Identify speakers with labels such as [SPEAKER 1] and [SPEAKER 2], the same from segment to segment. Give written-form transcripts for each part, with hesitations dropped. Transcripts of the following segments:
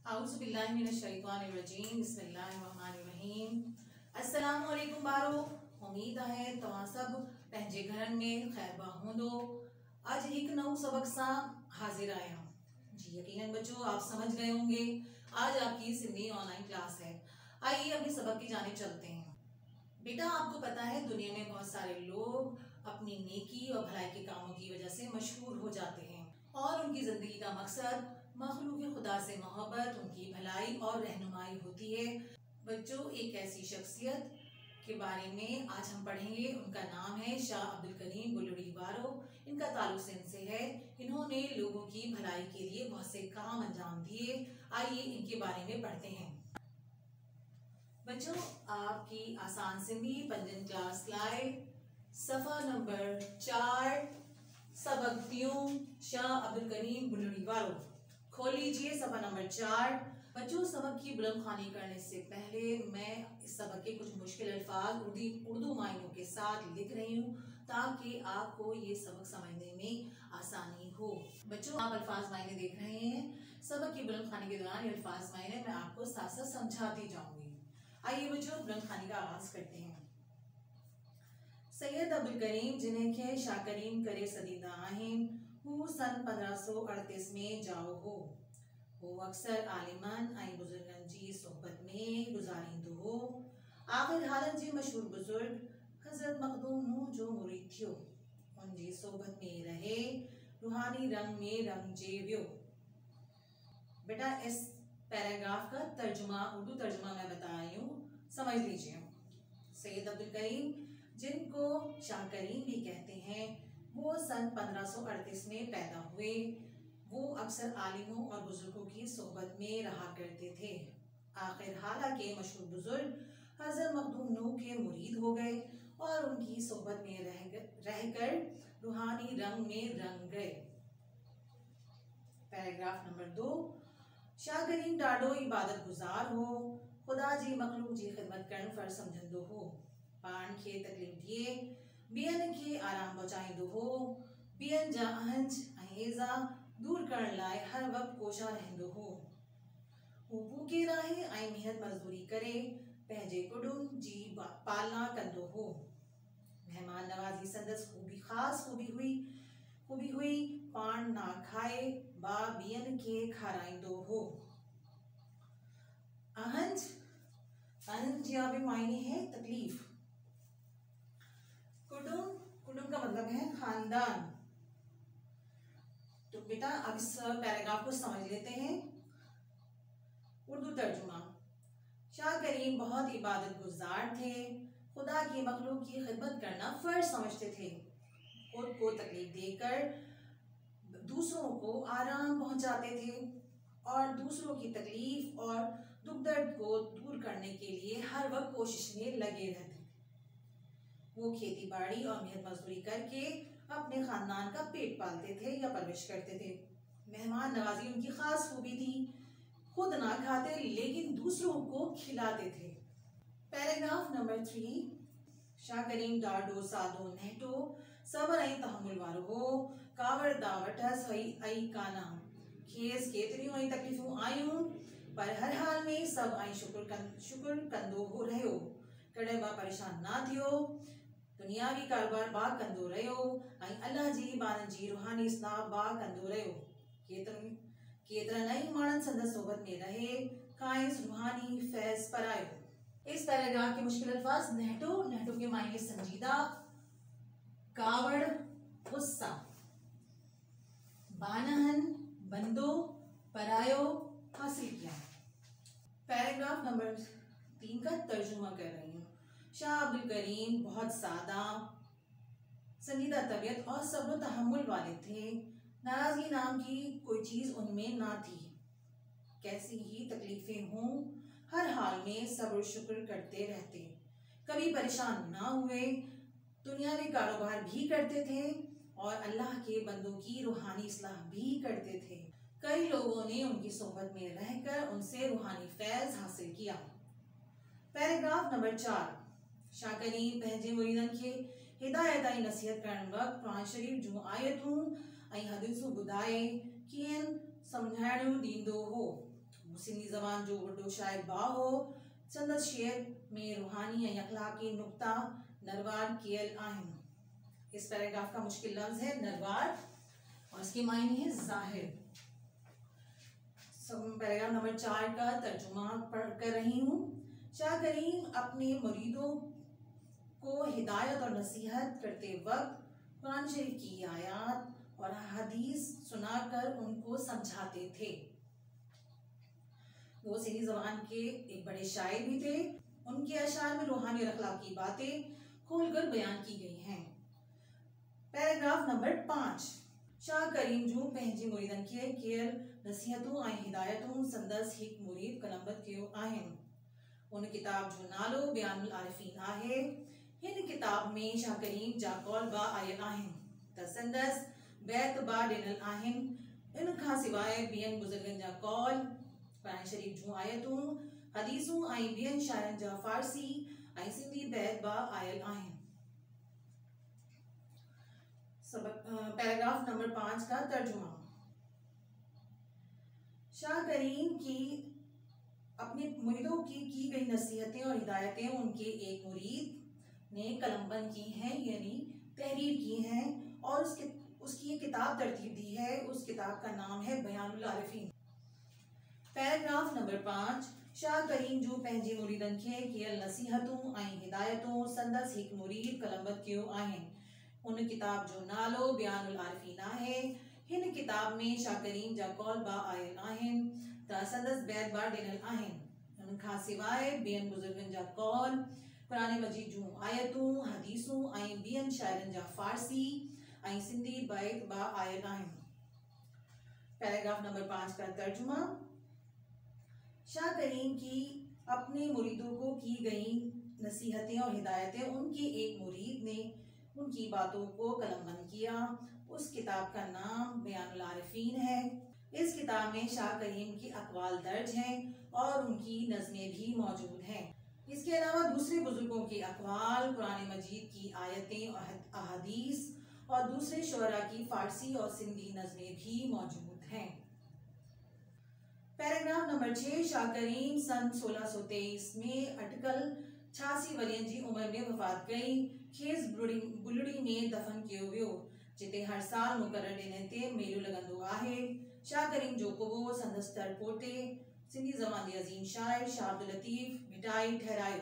[SPEAKER 1] आउज़ुबिल्लाहिमिनश्शैतानिर्रजीम बिस्मिल्लाहिर्रहमानिर्रहीम। अस्सलामु अलैकुम बारो। उम्मीद है तव्हां सब पंहिंजे घरनि में ख़ैरबा हूंदो। अज एक नओं सबक सां हाजिर आया हूँ। जी यकीनन बच्चों आप समझ गए होंगे आज आपकी सिंधी ऑनलाइन क्लास है। आइए अपने सबक की जानिब चलते हैं। बेटा आपको पता है दुनिया में बहुत सारे लोग अपनी नेकी और भलाई के कामों की वजह से मशहूर हो जाते हैं और उनकी जिंदगी का मकसद मखलूक खुदा से मोहब्बत, उनकी भलाई और रहनुमाई होती है। बच्चों एक ऐसी शख्सियत के बारे में आज हम पढ़ेंगे। उनका नाम है शाह अब्दुल करीम बुल्लड़ी बारो। इनका ताल्लुक सिंध से है। इन्होंने लोगों की भलाई के लिए बहुत से काम अंजाम दिए। आइए इनके बारे में पढ़ते हैं। बच्चों आपकी आसान सिंधी पंजन क्लास लाए सफ़ा नंबर 4 सबक त्यों शाह अब्दुल करीम बुल्लड़ी बारो। खोल लीजिए सफ़ा नंबर 4। बच्चों सबक की बुलंदखानी करने से पहले मैं इस सबक के कुछ मुश्किल अल्फाज उर्दू मायनों के साथ लिख रही हूँ ताकि आपको ये सबक समझने में आसानी हो। बच्चों आप अल्फाज मायने देख रहे हैं। सबक की बुलंदखानी के दौरान ये अल्फाज मायने मैं आपको साथ साथ समझाती जाऊंगी। आइए बच्चों बुलंदखानी का आगाज करते हैं। सैयद अब्दुल करीम जिन्हें के शाह करीम करे सदीदा आहिन हू सन 1538 में जाओ हो। वो अक्सर आलिमन ऐं बुजुर्गन जी सोहबत में गुजारींदो हो। आखिर हालत जी मशहूर बुजुर्ग हजरत मखदूम नूह जो मुरीद थियो उन जी सोहबत में रहे रूहानी रंग में रंगजे वियो। बेटा इस पैराग्राफ का तर्जुमा उर्दू तर्जुमा मैं बता रही हूँ, समझ लीजिए। सैयद अब्दुल करीम जिनको शाह करीम भी कहते हैं वो सन 1538 में पैदा हुए। वो अक्सर आलिमों और बुजुर्गों की सोहबत में रहा करते थे। आखिर हालांकि मशहूर बुजुर्ग हजरत मखदूम नूह के मुरीद हो गए और उनकी सोहबत में रहकर रूहानी रंग में रंग गए। पैराग्राफ नंबर 2 शाह करीम डाडो इबादत गुजार हो। खुदा जी मखलूक जी खिदमत करण फर्ज समझंदो हो। पाण खे तकलीफ़ दिए ॿियनि खे आराम पहुचाईंदो हो। ॿियनि जा अहंज ऐं एज़ा दूर करण लाइ हर वक़्तु कोशा रहंदो हो। हू भूखे रहे ऐं मेहनत मज़दूरी करे पंहिंजे कुटुंब जी पालना कंदो हो। मेहमान नवाज़ी संदसि ख़ासि खूबी हुई। पाण ना खाए बा ॿियनि खे खाराईंदो हो। अहंज या भी मायने है तकलीफ। कुटुंब का मतलब है खानदान। तो बेटा अब इस पैराग्राफ को समझ लेते हैं। उर्दू तर्जुमा शाह करीम बहुत इबादत गुजार थे। खुदा की मखलूक की खिदमत करना फर्ज समझते थे। खुद को तकलीफ देकर दूसरों को आराम पहुंचाते थे और दूसरों की तकलीफ और दुख दर्द को दूर करने के लिए हर वक्त कोशिश में लगे रहते। वो खेती बाड़ी और मेहनत मजदूरी करके अपने खानदान का पेट पालते थे या परवरिश करते थे। मेहमान नवाजी उनकी खास खूबी थी। खुद ना खाते लेकिन दूसरों को खिलाते थे। पैराग्राफ नंबर 3 शाह करीम डाडो सादो नहटो सबर ऐं तहमुल वारो हो। कावड़ दावटस ऐं काना खेस केतिरियूं ऐं तकलीफ़ूं आयूं पर हर हाल में सब ऐं शुक्र कंदो हो रहियो। कॾहिं बा परेशान ना थियो। दुनियावी कारोबार बा कंदो रहियो ऐं अल्लाह जी बारनि जी रूहानी इस्लाह बा कंदो रहियो। केतिरनि ई माण्हुनि संदसि सोहबत में रहे काइस रूहानी फैज़ परायो। इस पैराग्राफ के मुश्किल अल्फाज नहटो के मायने संजीदा, कावड़ गुस्सा, बानहन बंदो, परायो हासिल किया। पैराग्राफ नंबर 3 का तर्जुमा कर रही हूँ। शाह अब्दुल करीम बहुत सादा संजीदा तबीयत और सब्र तहम्मुल वाले थे। नाराजगी नाम की कोई चीज उनमें ना थी। कैसी ही तकलीफें हों हर हाल में सब्र शुक्र करते रहते। कभी परेशान ना हुए। दुनियावी कारोबार भी करते थे और अल्लाह के बंदों की रूहानी इस्लाह भी करते थे। कई लोगों ने उनकी सोहबत में रहकर उनसे रूहानी फैज़ हासिल किया। पैराग्राफ नंबर 4 शाह करीम पंहिंजे मुरीदनि खे हिदायत ऐं नसीहत करण वक़्तु क़ुरान शरीफ़ जूं आयतूं ऐं हदीसूं ॿुधाए कीअं सम्झाइणियूं ॾींदो हो। सिंधी ज़बान जो वॾो शाइर बा हो संदसि शेर में रूहानी ऐं अखलाक़ी नुक्ता नरवार कियल आहिनि। इस पैराग्राफ का मुश्किल लफ्ज है नरवार और इसके मायने है जाहिर। पैराग्राफ नंबर 4 का तर्जुमा पढ़ कर रही हूँ। शाह करीम अपने मुरीदों को हिदायत और नसीहत करते वक्त कुरान शरीफ की आयत और हदीस सुनाकर उनको समझाते थे। वो सिंधी ज़बान के एक बड़े शायर भी थे। उनके अशार में रूहानी और अखलाकी बातें खोलकर बयान की गई हैं। Paragraph number 5। शाह करीम जो पंहिंजे मुरीदन खे केयल नसीहतूं ऐं हिदायतूं संदसि हिकु मुरीद कलमबंद कयो आहिनि। उन किताब जो नालो बयानुल आरिफीन आहे। हिन किताब में शाह करीम जा कौल बा आयल आहिनि त संदसि बैत बा ॾिनल आहिनि। इन खां सवाइ ॿियनि बुज़ुर्गनि जा कौल, कुरान शरीफ जूं आयतूं, हदीसूं ऐं ॿियनि शाइरनि जा फारसी ऐं सिंधी बैत बा आयल आहिनि। पैराग्राफ नंबर 5 का तर्जुमा। शाह करीम की अपने मुरीदों की गई नसीहतें और हिदायतें उनके एक मुरीद ने कलमबंद की हैं, यानी तहरीर की हैं और उसकी एक किताब तरतीब दी है। उस किताब का नाम है बयानुल आरिफीन। Paragraph number 5। शाह करीम जो पंहिंजे मुरीदन खे केयल नसीहतूं ऐं हिदायतूं संदसि हिकु मुरीद कलमबंद कयो आहिनि। उन किताब जो नालो बयानुल आरिफीन आहे। हिन किताब में शाह करीम जा कौल बा आयल आहिनि त संदसि बैत बा ॾिनल आहिनि। उन खां सवाइ ॿियनि बुज़ुर्गनि जा कौल, कुरान मजीद जूं आयतूं, हदीसूं ऐं ॿियनि शाइरनि जा फारसी ऐं सिंधी बैत बा आयल आहिनि। पैराग्राफ नंबर 5 का तर्जुमा। शाह करीम की अपने मुरीदों को की गई नसीहतें और हिदायतें उनके एक मुरीद ने उनकी बातों को कलमबंद किया। उस किताब का नाम बयानुल आरिफीन है। इस किताब में शाह करीम की अक़वाल दर्ज हैं और उनकी नज़में भी मौजूद हैं। इसके अलावा दूसरे बुजुर्गों के अक़वाल, कुरान मजीद की आयतें और अहादीस और दूसरे शुअरा की फारसी और सिंधी नज़में भी मौजूद हैं। Paragraph number 6। शाह करीम सन 1623 में अटकल 86 वरियनि जी उम्र में वफ़ात कई। खेस बुलड़ी में दफ़न कयो वियो, जिते हर साल मुक़रर ॾिण ते मेलो लॻंदो आहे। शाह करीम जो कुबो संदसि तर पोटे सिंधी ज़बान जे अज़ीम शाइर शाह अब्दुल लतीफ़ भिटाई ठहरायो।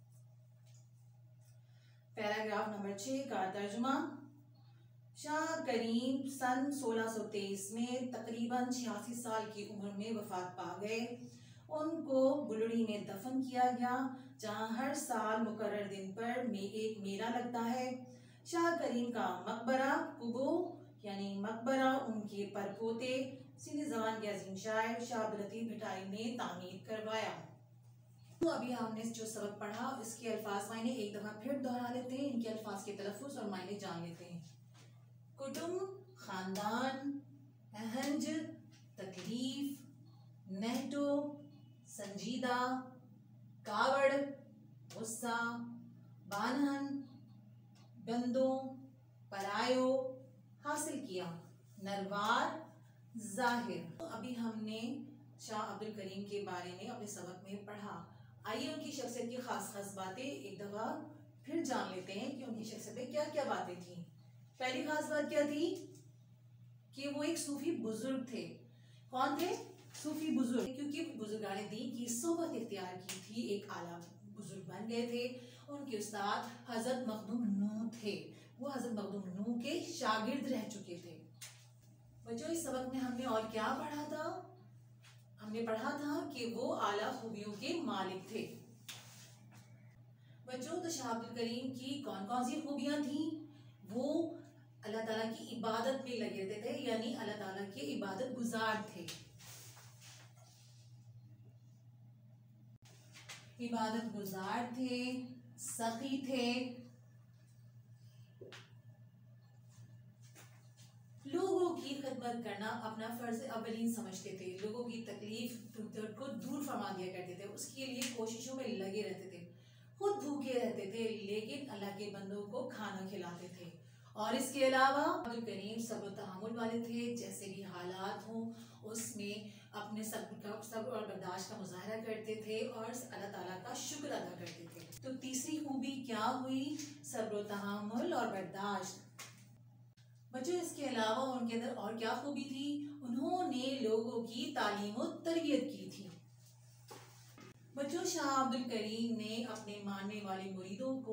[SPEAKER 1] पैराग्राफ नंबर 6 का तर्जुमा। शाह करीम सन 1623 में तकरीबन 86 साल की उम्र में वफात पा गए। उनको बुलड़ी में दफन किया गया, जहां हर साल मुकर्रर दिन पर एक मेला लगता है। शाह करीम का मकबरा कुबो यानी मकबरा उनके परपोते सिंधी ज़बान के अजीम शायर शाह अब्दुल लतीफ़ भिटाई ने तामीर करवाया। तो अभी हमने जो सबक पढ़ा इसके अल्फाज मायने एक दफ़ा फिर दोहरा लेते हैं, इनके अल्फाज के तलफ़ुज़ और मायने जान लेते हैं। कुटुंब, ख़ानदान, अहंज, तकलीफ, नेहटो, संजीदा, कावड़, गुस्सा, बानहन, बंदों, परायो, हासिल किया, नरवार, जाहिर। तो अभी हमने शाह अब्दुल करीम के बारे में अपने सबक में पढ़ा। आइए उनकी शख्सियत की खास खास बातें एक दफ़ा फिर जान लेते हैं कि उनकी शख्सियत में क्या क्या बातें थी। पहली खास बात क्या थी कि वो एक सूफी बुजुर्ग थे। कौन थे? सूफी बुजुर्ग, क्योंकि बुजुर्गाने दीन की सोबत इख्तियार की थी, एक आला बुजुर्ग बन गए थे। उनके उस्ताद हजरत मखदूम नूह थे। वो हजरत मखदूम नूह के शागिर्द रह चुके थे। बच्चों, इस सबक में हमने और क्या पढ़ा था? हमने पढ़ा था कि वो आला खूबियों के मालिक थे। बच्चों, तो शाह अब्दुल करीम की कौन कौन सी खूबियां थी? वो अल्लाह ताला की इबादत में लगे रहते थे, यानी अल्लाह ताला के इबादत गुजार थे। इबादत गुजार थे, सखी थे, लोगों की खिदमत करना अपना फर्ज अवलीन समझते थे। लोगों की तकलीफ दर्द को दूर फरमा दिया करते थे, उसके लिए कोशिशों में लगे रहते थे। खुद भूखे रहते थे लेकिन अल्लाह के बंदों को खाना खिलाते थे। और इसके अलावा अब्दुल करीम सब्र तहम्मुल वाले थे। जैसे भी हालात हों उसमें अपने सब्र और बर्दाश्त का मुजाहरा करते थे और अल्लाह ताला का शुक्र अदा करते थे। तो तीसरी खूबी क्या हुई? सब्र, तहम्मुल और बर्दाश्त। बच्चों, इसके अलावा उनके अंदर और क्या खूबी थी? उन्होंने लोगों की तालीम और तरबियत की थी। बच्चों, शाह अब्दुल करीम ने अपने मानने वाले मुरीदों को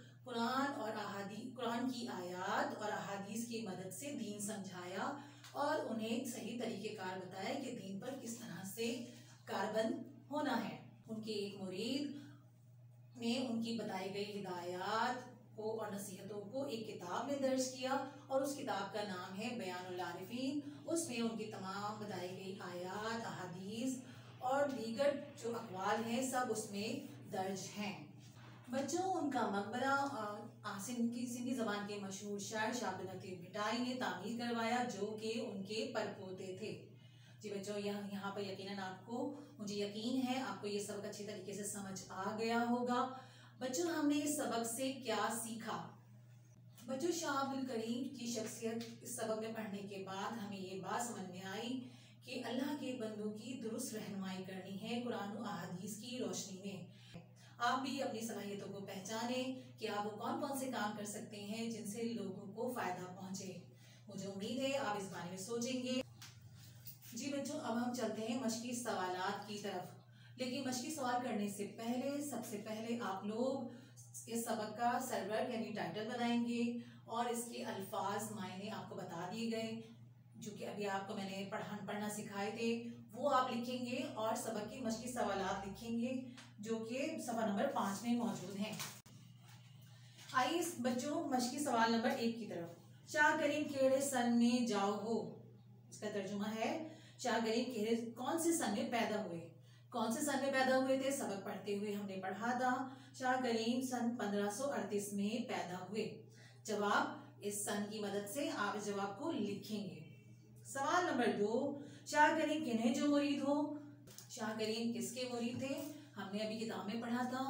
[SPEAKER 1] कुरान की आयत और अहादीस की मदद से दीन समझाया और उन्हें सही तरीक़ेकार बताया कि दीन पर किस तरह से कारबंद होना है। उनके एक मुरीद ने उनकी बताई गई हिदायत को और नसीहतों को एक किताब में दर्ज किया और उस किताब का नाम है बयानुल आरिफीन। उसमें उनकी तमाम बताई गई आयत, अहादीस और दीगर जो अक़वाल हैं सब उसमें दर्ज हैं। बच्चों, उनका मकबरा सिंधी ज़बान के मशहूर शायर शाह अब्दुल लतीफ़ भिटाई ने तामीर करवाया, जो कि उनके परपोते थे। जी बच्चों, यहाँ पर यकीनन आपको, मुझे यकीन है आपको ये सबक अच्छी तरीके से समझ आ गया होगा। बच्चों, हमने इस सबक से क्या सीखा? बच्चों, शाह अब्दुल करीम की शख्सियत इस सबक में पढ़ने के बाद हमें ये बात समझ में आई कि अल्लाह के बंदों की दुरुस्त रहनुमाई करनी है कुरान और अहादीस की रोशनी में। आप भी अपनी सलाहियतों को पहचानें कि आप वो कौन कौन से काम कर सकते हैं जिनसे लोगों को फ़ायदा पहुंचे। मुझे उम्मीद है आप इस बारे में सोचेंगे। जी बच्चों, अब हम चलते हैं मशक़ी सवालात की तरफ। लेकिन मशक़ी सवाल करने से पहले सबसे पहले आप लोग इस सबक का सरवर यानी टाइटल बनाएंगे और इसके अल्फाज मायने आपको बता दिए गए, जो कि अभी आपको मैंने पढ़ना सिखाए थे, वो आप लिखेंगे और सबक की मशक़ी सवालात लिखेंगे जो कि सफ़ा नंबर 5 में मौजूद हैं। आइए बच्चों मशक़ी सवाल नंबर 1 की तरफ। शाह करीम केड़े सन में जाओ हो? इसका तर्जुमा है शाह करीम कौन से सन में पैदा हुए? कौन से सन में पैदा हुए थे? सबक पढ़ते हुए हमने पढ़ा था शाह करीम सन 1538 में पैदा हुए। जवाब इस सन की मदद से आप इस जवाब को लिखेंगे। सवाल नंबर 2, शाह करीम किन्हें जो मुरीद हो? शाह करीम किसके मुरीद थे? हमने अभी किताब में पढ़ा था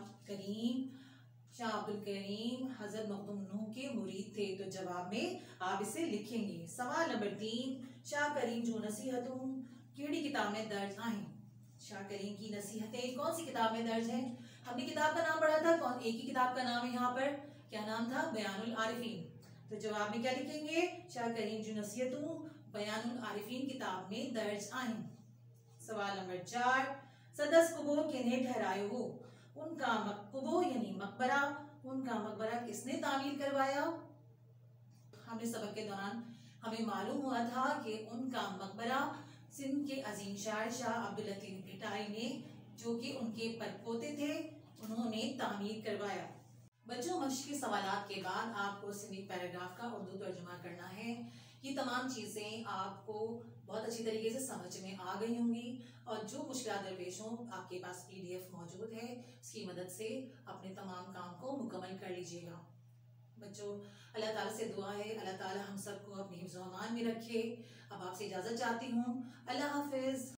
[SPEAKER 1] शाह अब्दुल करीम हज़रत मखदूम नूह के मुरीद थे। तो जवाब में आप इसे लिखेंगे। सवाल नंबर 3, शाह करीम जो नसीहतों केड़ी किताब में दर्ज आए? शाह करीम की नसीहतें कौन सी किताब में दर्ज हैं? हमने किताब का नाम पढ़ा था, एक ही किताब का नाम है यहाँ पर, क्या नाम था? बयानुल आरिफीन। तो जवाब में क्या लिखेंगे? शाह करीम जो नसीहतों बयानुल आरिफीन किताब में दर्ज आए। सवाल नंबर 4, सदस कुबो किन्हें ठहराए हो? उनका कुबो यानी मकबरा, उनका मकबरा किसने तामीर करवाया? हमने सबक के दौरान हमें मालूम हुआ था कि उनका मकबरा सिंध के अजीम शायर शाह अब्दुल लतीफ़ भिटाई ने, जो कि उनके परपोते थे, उन्होंने तामीर करवाया। बच्चों, मशक़ी सवालात के बाद आपको सिंधी पैराग्राफ का उर्दू तर्जुमा करना है। ये तमाम चीज़ें आपको बहुत अच्छी तरीके से समझ में आ गई होंगी और जो मुश्किलात दरपेश हों आपके पास PDF मौजूद है, उसकी मदद से अपने तमाम काम को मुकम्मल कर लीजिएगा। बच्चों, अल्लाह ताला से दुआ है अल्लाह ताला हम सबको अपने हिफ्ज़-ओ-अमान में रखे। अब आपसे इजाज़त चाहती हूँ। अल्लाह हाफ़िज़।